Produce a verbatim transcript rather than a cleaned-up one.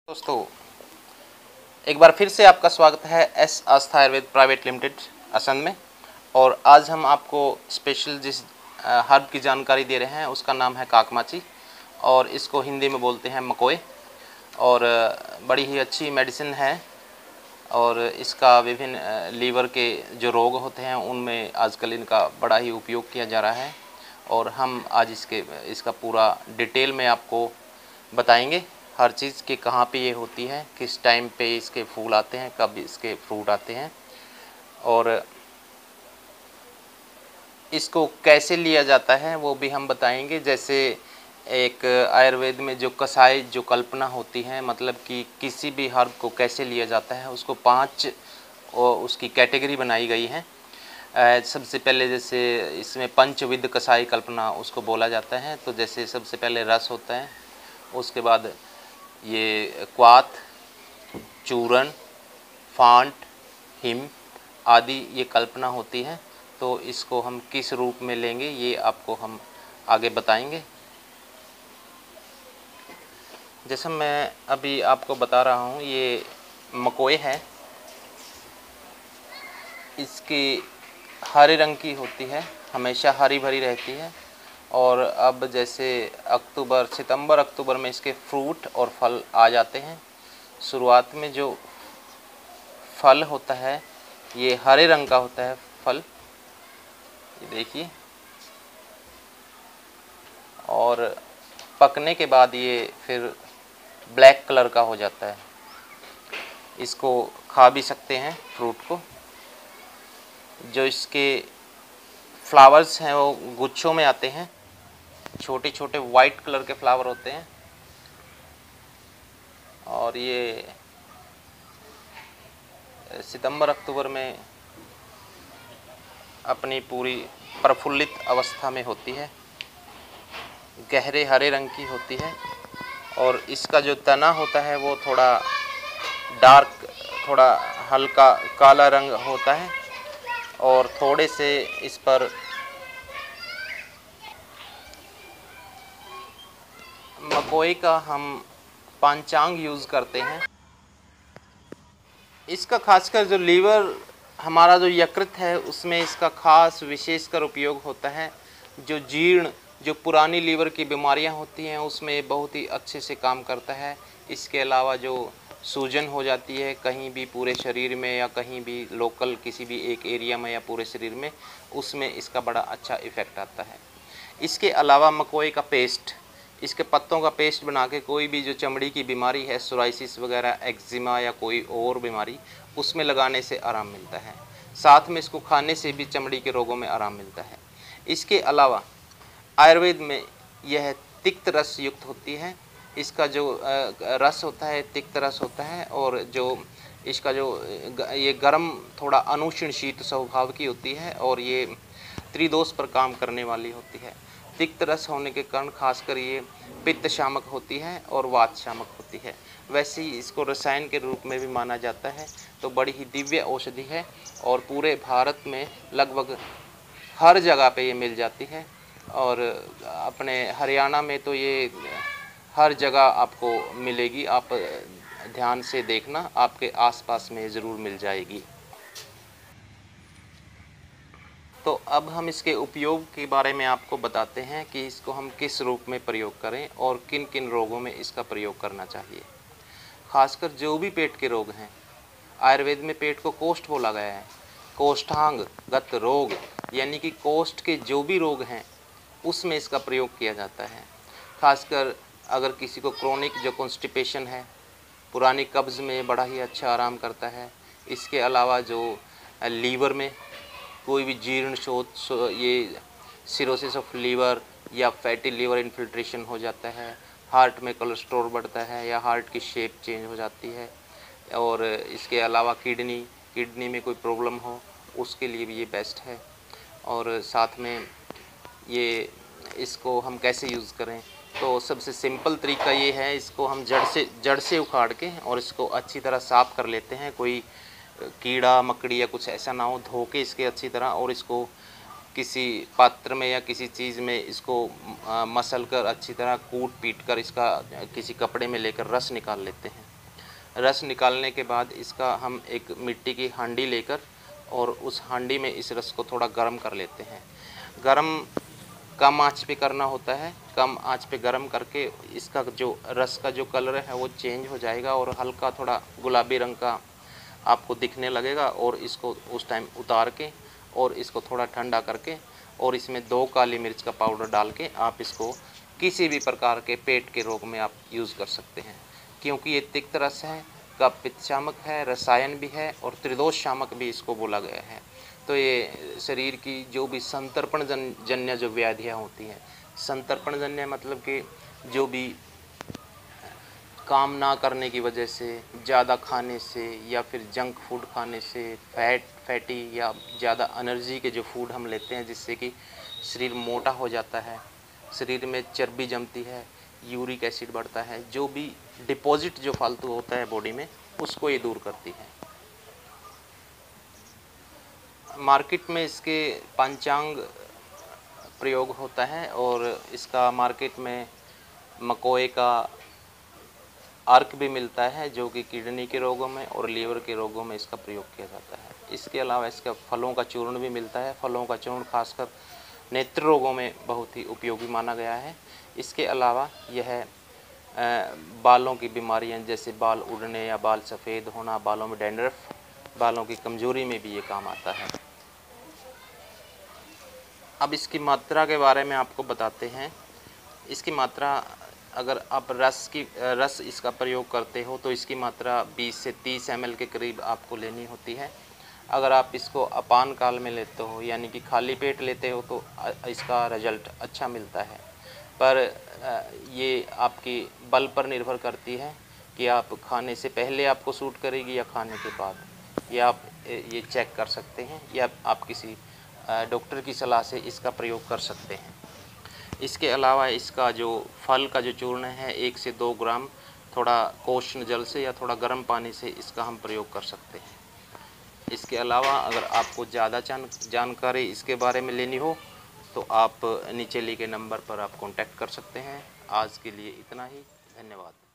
दोस्तों, एक बार फिर से आपका स्वागत है S Aastha Ayurveda private limited Assandh में। और आज हम आपको स्पेशल जिस हर्ब की जानकारी दे रहे हैं उसका नाम है काकमाची, और इसको हिंदी में बोलते हैं मकोए। और बड़ी ही अच्छी मेडिसिन है, और इसका विभिन्न लीवर के जो रोग होते हैं उनमें आजकल इनका बड़ा ही उपयोग किया जा रहा है। और हम आज इसके इसका पूरा डिटेल में आपको बताएंगे, हर चीज़ कि कहाँ पे ये होती है, किस टाइम पे इसके फूल आते हैं, कब इसके फ्रूट आते हैं, और इसको कैसे लिया जाता है वो भी हम बताएंगे। जैसे एक आयुर्वेद में जो कसाई जो कल्पना होती है, मतलब कि किसी भी हर्ब को कैसे लिया जाता है, उसको पांच उसकी कैटेगरी बनाई गई है। सबसे पहले जैसे इसमें पंचविध कसाई कल्पना उसको बोला जाता है। तो जैसे सबसे पहले रस होता है, उसके बाद ये क्वाथ, चूरन, फांट, हिम आदि ये कल्पना होती है। तो इसको हम किस रूप में लेंगे ये आपको हम आगे बताएंगे। जैसे मैं अभी आपको बता रहा हूँ, ये मकोए है, इसकी हरे रंग की होती है, हमेशा हरी भरी रहती है। और अब जैसे अक्टूबर सितंबर अक्टूबर में इसके फ्रूट और फल आ जाते हैं। शुरुआत में जो फल होता है ये हरे रंग का होता है फल, ये देखिए, और पकने के बाद ये फिर ब्लैक कलर का हो जाता है। इसको खा भी सकते हैं फ्रूट को। जो इसके फ्लावर्स हैं वो गुच्छों में आते हैं, छोटे छोटे वाइट कलर के फ्लावर होते हैं। और ये सितंबर अक्टूबर में अपनी पूरी प्रफुल्लित अवस्था में होती है, गहरे हरे रंग की होती है। और इसका जो तना होता है वो थोड़ा डार्क, थोड़ा हल्का काला रंग होता है। और थोड़े से इस पर मकोई का हम पंचांग यूज़ करते हैं। इसका खासकर जो लीवर हमारा जो यकृत है उसमें इसका खास विशेषकर उपयोग होता है। जो जीर्ण, जो पुरानी लीवर की बीमारियां होती हैं उसमें बहुत ही अच्छे से काम करता है। इसके अलावा जो सूजन हो जाती है कहीं भी पूरे शरीर में, या कहीं भी लोकल किसी भी एक एरिया में या पूरे शरीर में, उसमें इसका बड़ा अच्छा इफ़ेक्ट आता है। इसके अलावा मकोई का पेस्ट, इसके पत्तों का पेस्ट बना के कोई भी जो चमड़ी की बीमारी है, सोराइसिस वगैरह, एक्जिमा या कोई और बीमारी, उसमें लगाने से आराम मिलता है। साथ में इसको खाने से भी चमड़ी के रोगों में आराम मिलता है। इसके अलावा आयुर्वेद में यह तिक्त रस युक्त होती है। इसका जो रस होता है तिक्त रस होता है, और जो इसका जो ये गर्म, थोड़ा अनुष्ण शीत स्वभाव की होती है, और ये त्रिदोष पर काम करने वाली होती है। तिक्त रस होने के कारण खासकर ये पित्त शामक होती है और वात शामक होती है। वैसे ही इसको रसायन के रूप में भी माना जाता है। तो बड़ी ही दिव्य औषधि है, और पूरे भारत में लगभग हर जगह पे ये मिल जाती है। और अपने हरियाणा में तो ये हर जगह आपको मिलेगी, आप ध्यान से देखना, आपके आसपास में ज़रूर मिल जाएगी। तो अब हम इसके उपयोग के बारे में आपको बताते हैं कि इसको हम किस रूप में प्रयोग करें और किन किन रोगों में इसका प्रयोग करना चाहिए। खासकर जो भी पेट के रोग हैं, आयुर्वेद में पेट को कोष्ठ बोला गया है। कोष्ठांगगत रोग यानी कि कोष्ठ के जो भी रोग हैं उसमें इसका प्रयोग किया जाता है। खासकर अगर किसी को क्रोनिक जो कॉन्स्टिपेशन है, पुरानी कब्ज़ में बड़ा ही अच्छा आराम करता है। इसके अलावा जो लीवर में कोई भी जीर्ण शोथ, ये सिरोसिस ऑफ लीवर या फैटी लीवर इन्फिल्ट्रेशन हो जाता है, हार्ट में कोलेस्ट्रॉल बढ़ता है या हार्ट की शेप चेंज हो जाती है, और इसके अलावा किडनी किडनी में कोई प्रॉब्लम हो उसके लिए भी ये बेस्ट है। और साथ में ये इसको हम कैसे यूज़ करें, तो सबसे सिंपल तरीका ये है, इसको हम जड़ से जड़ से उखाड़ के और इसको अच्छी तरह साफ़ कर लेते हैं। कोई कीड़ा मकड़ी या कुछ ऐसा ना हो, धो के इसके अच्छी तरह, और इसको किसी पात्र में या किसी चीज़ में इसको मसल कर अच्छी तरह कूट पीट कर इसका किसी कपड़े में लेकर रस निकाल लेते हैं। रस निकालने के बाद इसका हम एक मिट्टी की हांडी लेकर और उस हांडी में इस रस को थोड़ा गर्म कर लेते हैं। गर्म कम आंच पे करना होता है, कम आंच पे गर्म करके इसका जो रस का जो कलर है वो चेंज हो जाएगा और हल्का थोड़ा गुलाबी रंग का आपको दिखने लगेगा। और इसको उस टाइम उतार के और इसको थोड़ा ठंडा करके और इसमें दो काली मिर्च का पाउडर डाल के आप इसको किसी भी प्रकार के पेट के रोग में आप यूज़ कर सकते हैं, क्योंकि ये तिक्त रस है, कफ पित्त शामक है, रसायन भी है और त्रिदोष शामक भी इसको बोला गया है। तो ये शरीर की जो भी संतर्पण जन जन्य जो व्याधियाँ होती हैं, संतर्पण जन्य मतलब कि जो भी काम ना करने की वजह से, ज़्यादा खाने से या फिर जंक फूड खाने से, फैट फैटी या ज़्यादा एनर्जी के जो फूड हम लेते हैं जिससे कि शरीर मोटा हो जाता है, शरीर में चर्बी जमती है, यूरिक एसिड बढ़ता है, जो भी डिपॉजिट जो फालतू होता है बॉडी में उसको ये दूर करती है। मार्केट में इसके पंचांग प्रयोग होता है और इसका मार्केट में मकोए का अर्क भी मिलता है जो कि किडनी के रोगों में और लीवर के रोगों में इसका प्रयोग किया जाता है। इसके अलावा इसका फलों का चूर्ण भी मिलता है। फलों का चूर्ण खासकर नेत्र रोगों में बहुत ही उपयोगी माना गया है। इसके अलावा यह बालों की बीमारियां जैसे बाल उड़ने या बाल सफ़ेद होना, बालों में डैंड्रफ, बालों की कमजोरी में भी ये काम आता है। अब इसकी मात्रा के बारे में आपको बताते हैं। इसकी मात्रा अगर आप रस की रस इसका प्रयोग करते हो तो इसकी मात्रा बीस से तीस एम एल के करीब आपको लेनी होती है। अगर आप इसको अपान काल में लेते हो यानी कि खाली पेट लेते हो तो इसका रिजल्ट अच्छा मिलता है, पर ये आपकी बल पर निर्भर करती है कि आप खाने से पहले आपको सूट करेगी या खाने के बाद, या आप ये चेक कर सकते हैं या आप किसी डॉक्टर की सलाह से इसका प्रयोग कर सकते हैं। इसके अलावा इसका जो फल का जो चूर्ण है एक से दो ग्राम थोड़ा कोष्ण जल से या थोड़ा गर्म पानी से इसका हम प्रयोग कर सकते हैं। इसके अलावा अगर आपको ज़्यादा जान जानकारी इसके बारे में लेनी हो तो आप नीचे लिखे नंबर पर आप कांटेक्ट कर सकते हैं। आज के लिए इतना ही, धन्यवाद।